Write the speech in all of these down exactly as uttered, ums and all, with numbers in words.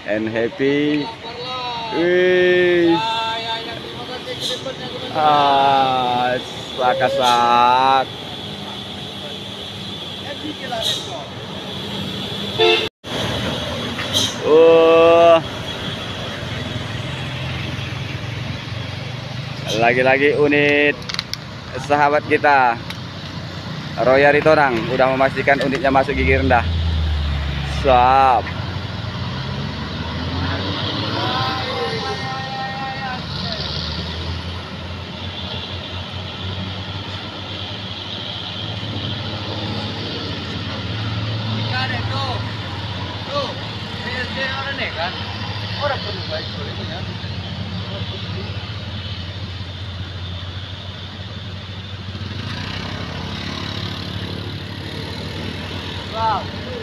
and happy. Wih. Ah, sak. Oh. Lagi-lagi unit sahabat kita Roya Ritorang udah memastikan unitnya masuk gigi rendah. Siap. Orang perlu baik soalnya. Wow.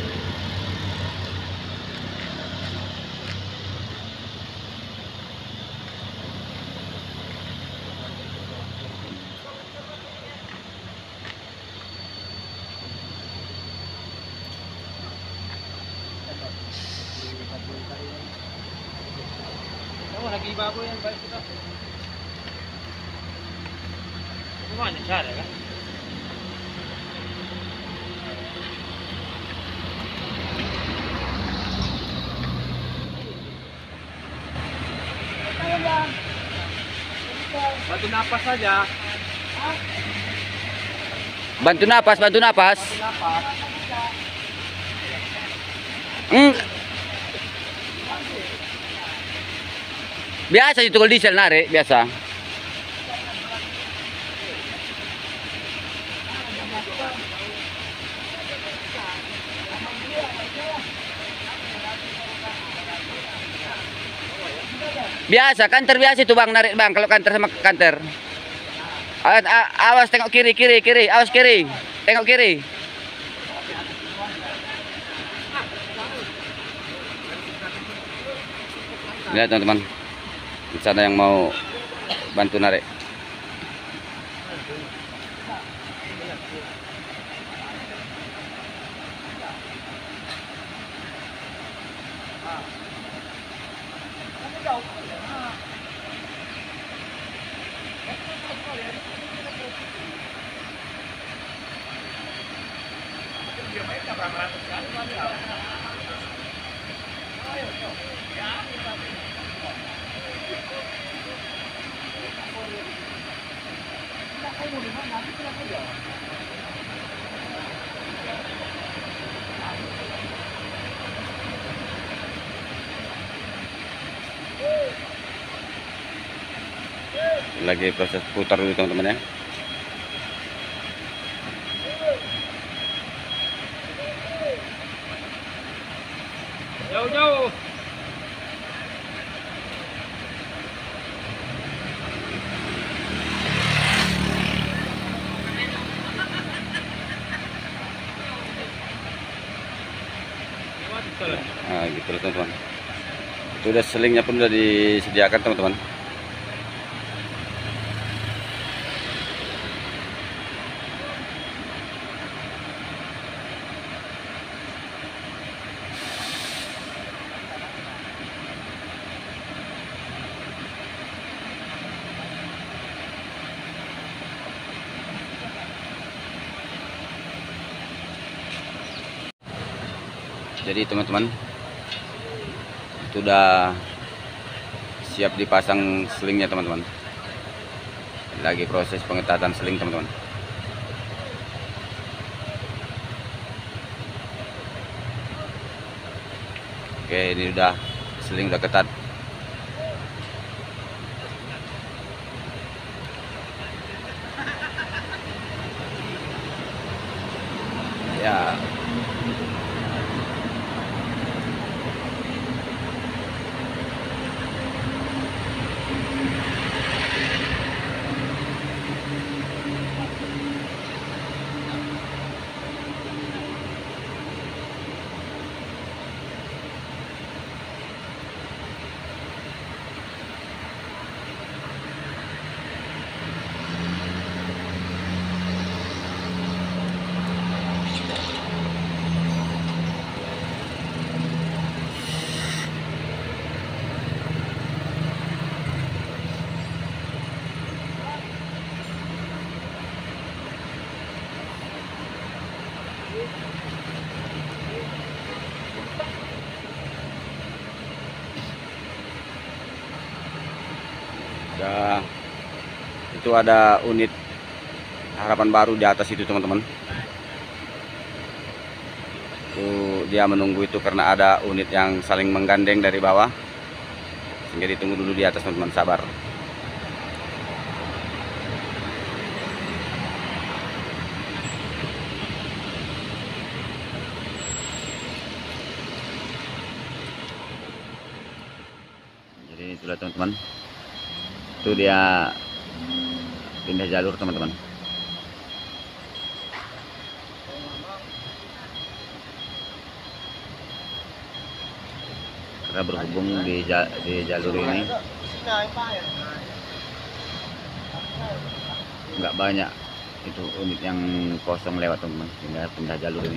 Oh, lagi baboy yang baik kita. Gimana cara kan? Bantu napas saja. Bantu napas, bantu napas. Bantu napas. Hmm. Biasa itu kalau diesel narik biasa. Biasa kantor biasa itu bang narik bang kalau kantor sama kantor. Awas, awas tengok kiri kiri kiri, awas kiri, tengok kiri. Lihat teman-teman, di sana yang mau bantu narik. Lagi proses putar dulu teman-teman ya. Jauh-jauh. Nah, gitu loh teman-teman. Itu udah selingnya pun udah disediakan teman-teman. Jadi teman-teman, itu udah siap dipasang selingnya teman-teman. Lagi proses pengetatan seling teman-teman. Oke, ini udah seling udah ketat. Ya. Ya, itu ada unit Harapan Baru di atas itu teman-teman. Tuh, dia menunggu itu karena ada unit yang saling menggandeng dari bawah, sehingga ditunggu dulu di atas teman-teman, sabar. Jadi itulah teman-teman, itu dia pindah jalur teman-teman. Karena berhubung di, di jalur ini nggak banyak itu unit yang kosong lewat teman-teman, sehingga pindah jalur ini.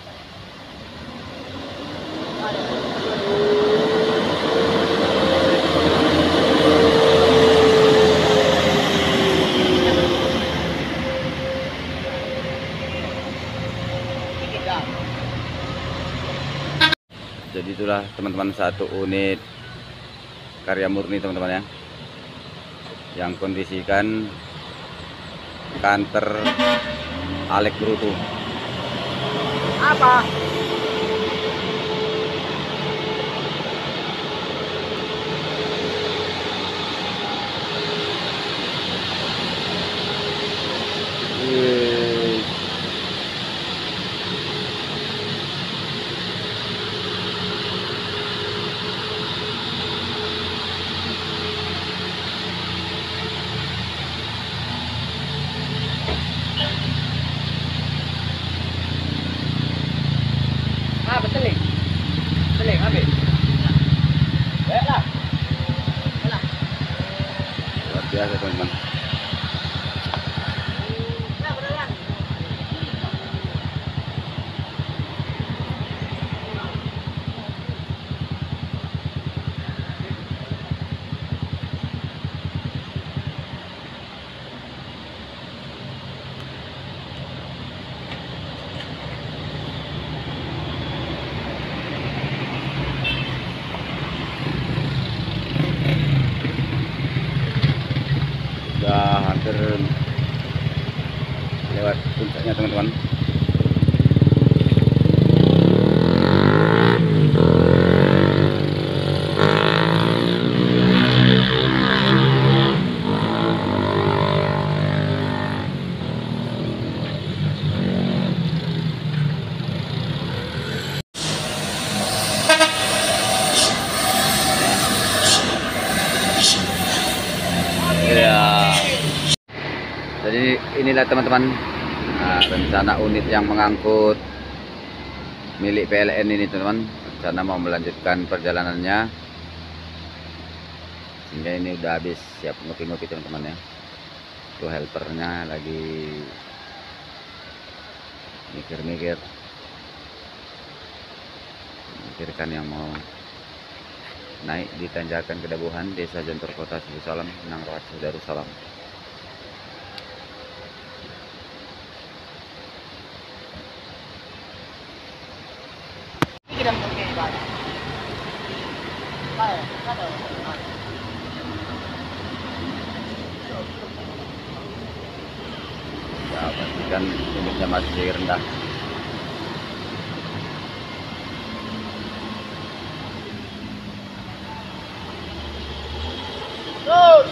Jadi itulah teman-teman, satu unit Karya Murni teman-teman ya, yang kondisikan kanter Alek Bruto. Apa? Ah, betul nih. Betul nih, ambil. Baiklah. Baiklah. Luar biasa teman-teman. Nah, beneran. Sudah hampir lewat puncaknya teman-teman. Ya, jadi inilah teman-teman, nah, rencana unit yang mengangkut milik P L N ini teman-teman. Rencana mau melanjutkan perjalanannya, sehingga ini udah habis, siap ngopi-ngopi teman-teman ya. Tuh helpernya lagi mikir-mikir, mikirkan yang mau naik di tanjakan Kedabuhan, Desa Jontor, Kota Darussalam, Nangrawat, Darussalam. Ya, pastikan unitnya masih rendah. Terus.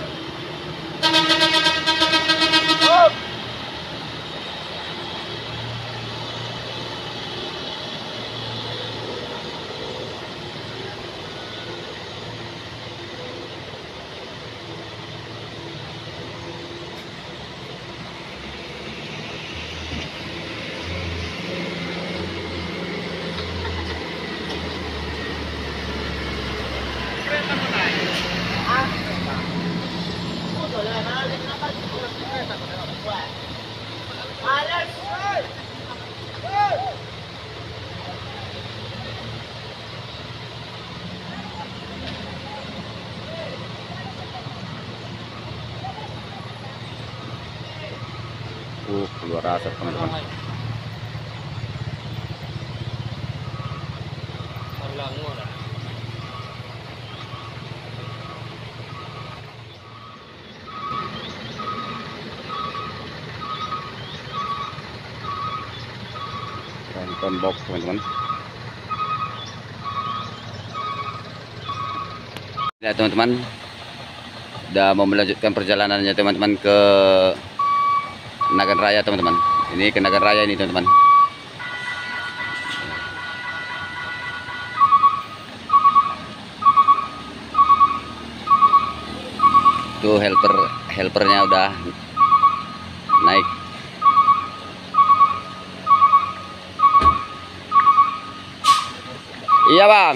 Up. Kereta mau naik. Ah, kereta. Uh, keluar asap teman-teman. Nonton box teman-teman. Ya teman-teman, udah mau melanjutkan perjalanannya teman-teman ke Nagan Raya teman-teman. Ini ke Nagan Raya ini teman-teman. Tuh helper helpernya udah naik. Iya bang.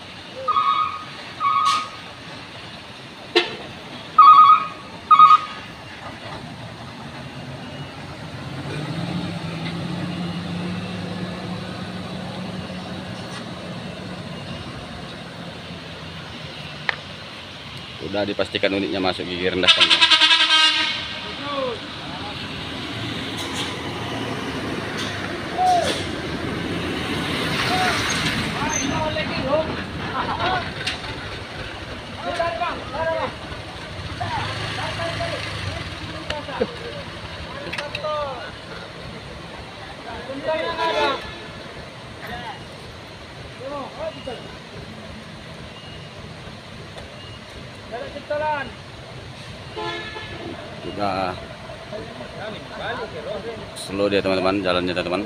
Udah dipastikan unitnya masuk gigi rendah teman-teman. Udah slow dia teman-teman, jalannya teman-teman.